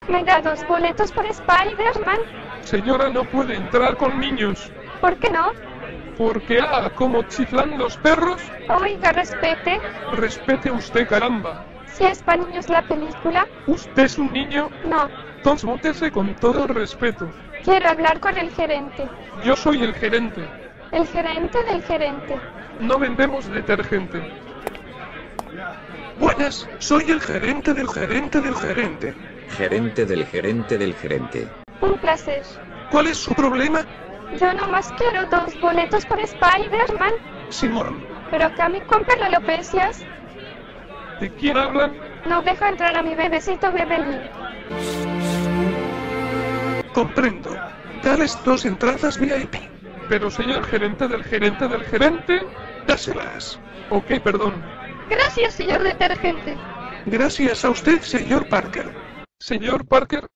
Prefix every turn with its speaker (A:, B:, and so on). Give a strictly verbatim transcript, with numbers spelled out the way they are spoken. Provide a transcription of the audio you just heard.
A: ¿Me da dos boletos por Spider-Man?
B: Señora, no puede entrar con niños.
A: ¿Por qué no?
B: Porque, ah, como chiflan los perros.
A: Oiga, respete.
B: Respete usted, caramba.
A: Si es para niños la película.
B: ¿Usted es un niño?
A: No.
B: Entonces mótese con todo respeto.
A: Quiero hablar con el gerente.
B: Yo soy el gerente.
A: El gerente del gerente.
B: No vendemos detergente. Buenas, soy el gerente del gerente del gerente.
C: Gerente del gerente del gerente.
A: Un placer.
B: ¿Cuál es su problema?
A: Yo nomás quiero dos boletos por Spider-Man.
B: Simón,
A: Pero que a mí compra la alopecias.
B: ¿de quién hablan?
A: No deja entrar a mi bebecito Bebelín.
B: Comprendo. Dales dos entradas V I P. Pero señor gerente del gerente del gerente, dáselas. Ok, perdón.
A: Gracias, señor detergente.
B: Gracias a usted, señor Parker. Señor Parker.